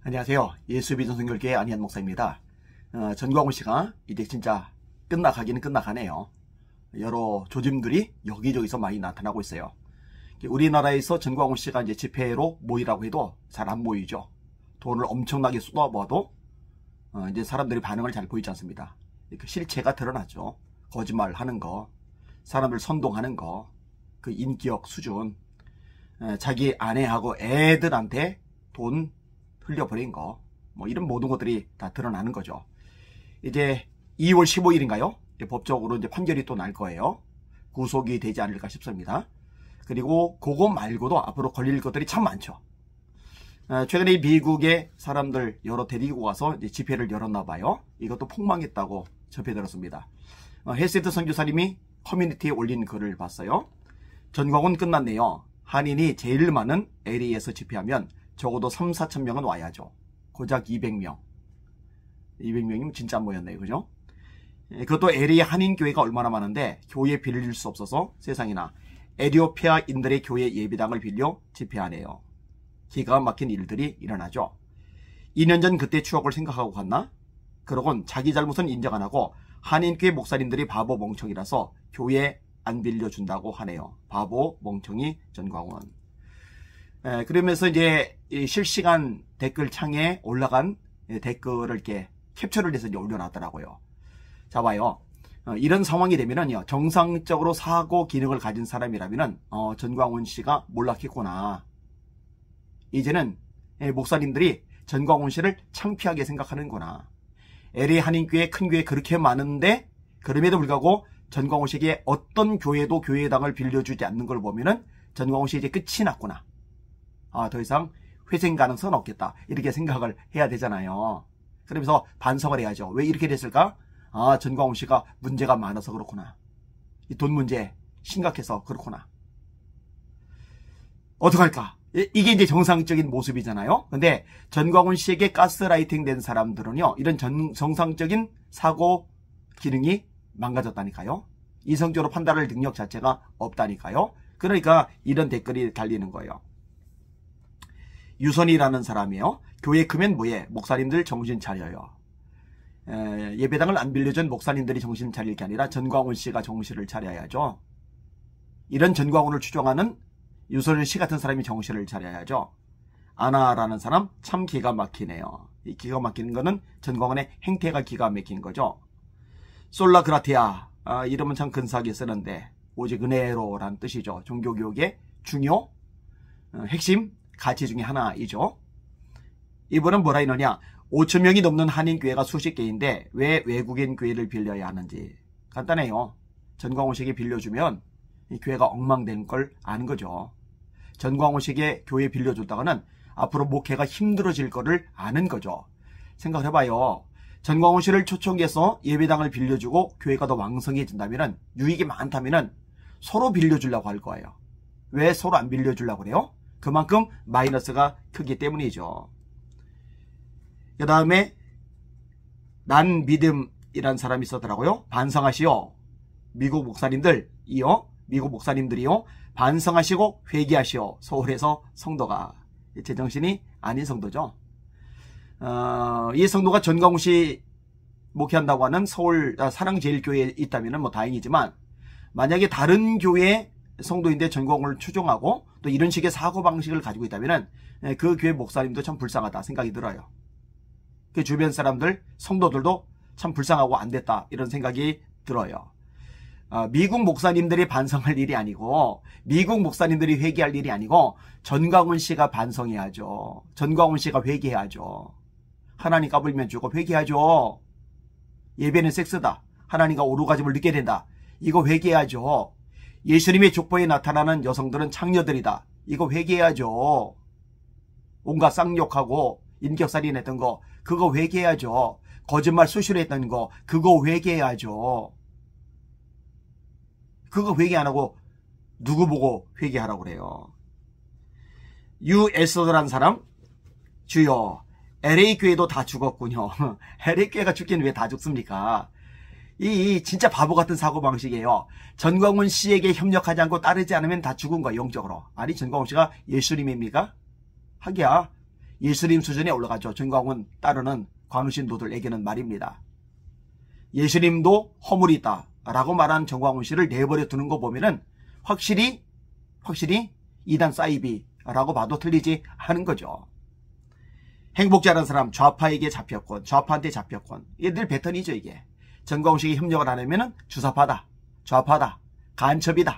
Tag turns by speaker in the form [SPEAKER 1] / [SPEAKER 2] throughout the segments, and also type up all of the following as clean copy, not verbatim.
[SPEAKER 1] 안녕하세요. 예수비전 선교교회 안희한 목사입니다. 전광훈 씨가 이제 진짜 끝나가기는 끝나가네요. 여러 조짐들이 여기저기서 많이 나타나고 있어요. 우리나라에서 전광훈 씨가 이제 집회로 모이라고 해도 잘 안 모이죠. 돈을 엄청나게 쏟아부어도 이제 사람들이 반응을 잘 보이지 않습니다. 그 실체가 드러나죠. 거짓말하는 거, 사람들 선동하는 거, 그 인기역 수준, 자기 아내하고 애들한테 돈 흘려버린 거, 뭐 이런 모든 것들이 다 드러나는 거죠. 이제 2월 15일인가요? 법적으로 이제 판결이 또 날 거예요. 구속이 되지 않을까 싶습니다. 그리고 그거 말고도 앞으로 걸릴 것들이 참 많죠. 최근에 미국의 사람들 여러 데리고 가서 이제 집회를 열었나 봐요. 이것도 폭망했다고 접해 들었습니다. 헬세트 선교사님이 커뮤니티에 올린 글을 봤어요. 전광훈 끝났네요. 한인이 제일 많은 LA에서 집회하면 적어도 3, 4천 명은 와야죠. 고작 200명. 200명이면 진짜 안 모였네요. 그죠? 그것도 LA 한인교회가 얼마나 많은데 교회 빌릴 수 없어서 세상에나 에티오피아인들의 교회 예배당을 빌려 집회하네요. 기가 막힌 일들이 일어나죠. 2년 전 그때 추억을 생각하고 갔나? 그러곤 자기 잘못은 인정 안 하고 한인교회 목사님들이 바보 멍청이라서 교회 안 빌려준다고 하네요. 바보 멍청이 전광훈. 그러면서 이제 실시간 댓글 창에 올라간 댓글을 이렇게 캡처를 해서 이제 올려놨더라고요. 자, 봐요. 이런 상황이 되면은요, 정상적으로 사고 기능을 가진 사람이라면은, 전광훈 씨가 몰락했구나. 이제는 목사님들이 전광훈 씨를 창피하게 생각하는구나. LA 한인교회 큰 교회 그렇게 많은데, 그럼에도 불구하고 전광훈 씨에게 어떤 교회도 교회당을 빌려주지 않는 걸 보면은 전광훈 씨 이제 끝이 났구나. 더 이상 회생 가능성은 없겠다. 이렇게 생각을 해야 되잖아요. 그러면서 반성을 해야죠. 왜 이렇게 됐을까? 전광훈 씨가 문제가 많아서 그렇구나. 이 돈 문제 심각해서 그렇구나. 어떡할까? 이게 이제 정상적인 모습이잖아요. 근데 전광훈 씨에게 가스라이팅 된 사람들은요, 이런 정상적인 사고 기능이 망가졌다니까요. 이성적으로 판단할 능력 자체가 없다니까요. 그러니까 이런 댓글이 달리는 거예요. 유선이라는 사람이요. 교회 크면 뭐해? 목사님들 정신 차려요. 예배당을 안 빌려준 목사님들이 정신 차릴 게 아니라 전광훈 씨가 정신을 차려야죠. 이런 전광훈을 추종하는 유선 씨 같은 사람이 정신을 차려야죠. 아나라는 사람 참 기가 막히네요. 이 기가 막히는 거는 전광훈의 행태가 기가 막힌 거죠. 솔라그라티아, 이름은 참 근사하게 쓰는데 오직 은혜로라는 뜻이죠. 종교교육의 중요 핵심 가치 중에 하나이죠. 이분은 뭐라 이러냐? 5천 명이 넘는 한인교회가 수십 개인데 왜 외국인 교회를 빌려야 하는지. 간단해요. 전광훈 씨에게 빌려주면 이 교회가 엉망되는 걸 아는 거죠. 전광훈 씨에게 교회 빌려줬다가는 앞으로 목회가 힘들어질 거를 아는 거죠. 생각을 해봐요. 전광훈 씨를 초청해서 예배당을 빌려주고 교회가 더 왕성해진다면, 유익이 많다면 서로 빌려주려고 할 거예요. 왜 서로 안 빌려주려고 그래요? 그만큼 마이너스가 크기 때문이죠. 그 다음에 난 믿음이란 사람이 있었더라고요. 반성하시오. 미국 목사님들이요. 반성하시고 회개하시오. 서울에서 성도가. 제정신이 아닌 성도죠. 이 성도가 전광훈 씨 목회한다고 하는 서울 사랑제일교회에 있다면 뭐 다행이지만, 만약에 다른 교회 성도인데 전광훈을 추종하고 또 이런 식의 사고방식을 가지고 있다면 그 교회 목사님도 참 불쌍하다 생각이 들어요. 그 주변 사람들, 성도들도 참 불쌍하고 안 됐다 이런 생각이 들어요. 미국 목사님들이 반성할 일이 아니고, 미국 목사님들이 회개할 일이 아니고, 전광훈 씨가 반성해야죠. 전광훈 씨가 회개해야죠. 하나님 까불면 주고 회개하죠. 예배는 섹스다. 하나님과 오르가즘을 느끼게 된다. 이거 회개해야죠. 예수님의 족보에 나타나는 여성들은 창녀들이다. 이거 회개해야죠. 온갖 쌍욕하고 인격살인했던 거 그거 회개해야죠. 거짓말 수시로 했던 거 그거 회개해야죠. 그거 회개 안 하고 누구 보고 회개하라고 그래요. 유에서라는 사람, 주여 LA 교회도 다 죽었군요. LA 교회가 죽기는 왜 다 죽습니까? 이 진짜 바보 같은 사고방식이에요. 전광훈 씨에게 협력하지 않고 따르지 않으면 다 죽은 거야, 영적으로. 아니, 전광훈 씨가 예수님입니까? 하기야 예수님 수준에 올라가죠. 정광훈 따르는 광신도들에게는 말입니다. 예수님도 허물이 있다 라고 말한 정광훈 씨를 내버려 두는 거 보면은 확실히 이단 사이비라고 봐도 틀리지 않은 거죠. 행복자라는 사람 좌파에게 잡혔건 좌파한테 잡혔건 이게 늘 패턴이죠. 이게 정광훈 씨에게 협력을 안 하면은 주사파다, 좌파다, 간첩이다.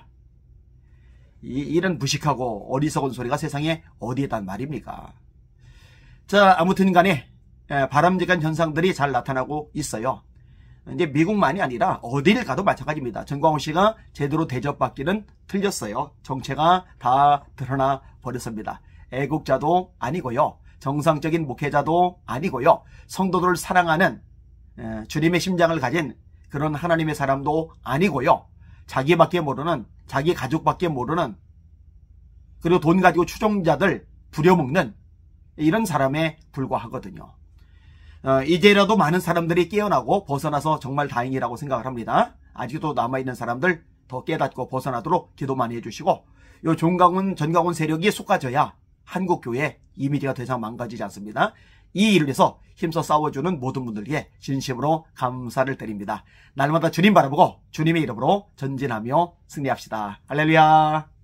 [SPEAKER 1] 이런 무식하고 어리석은 소리가 세상에 어디에단 말입니까? 자, 아무튼 간에 바람직한 현상들이 잘 나타나고 있어요. 이제 미국만이 아니라 어디를 가도 마찬가지입니다. 정광훈 씨가 제대로 대접받기는 틀렸어요. 정체가 다 드러나 버렸습니다. 애국자도 아니고요. 정상적인 목회자도 아니고요. 성도들을 사랑하는 주님의 심장을 가진 그런 하나님의 사람도 아니고요. 자기밖에 모르는, 자기 가족밖에 모르는, 그리고 돈 가지고 추종자들 부려먹는 이런 사람에 불과하거든요. 이제라도 많은 사람들이 깨어나고 벗어나서 정말 다행이라고 생각을 합니다. 아직도 남아있는 사람들 더 깨닫고 벗어나도록 기도 많이 해주시고, 요 전광훈 세력이 쏟아져야 한국교회 이미지가 더 이상 망가지지 않습니다. 이 일을 위해서 힘써 싸워주는 모든 분들께 진심으로 감사를 드립니다. 날마다 주님 바라보고 주님의 이름으로 전진하며 승리합시다. 할렐루야.